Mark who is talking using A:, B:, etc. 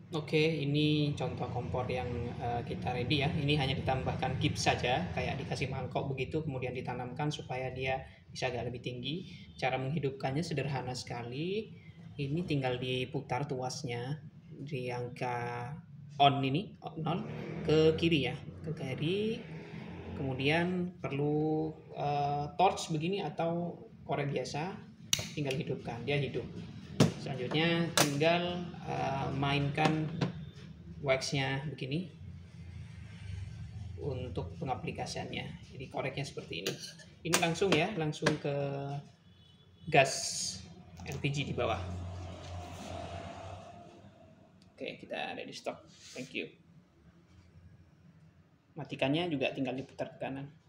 A: Oke, ini contoh kompor yang kita ready ya. Ini hanya ditambahkan gips saja, kayak dikasih mangkok begitu, kemudian ditanamkan supaya dia bisa agak lebih tinggi. Cara menghidupkannya sederhana sekali. Ini tinggal diputar tuasnya di angka on ini, on ke kiri ya, ke kiri. Kemudian perlu torch begini atau korek biasa, tinggal hidupkan, dia hidup. Selanjutnya tinggal mainkan waxnya begini untuk pengaplikasiannya. Jadi koreknya seperti ini. Ini langsung ya, langsung ke gas LPG di bawah. Oke, kita ada di stop. Thank you. Matikannya juga tinggal diputar ke kanan.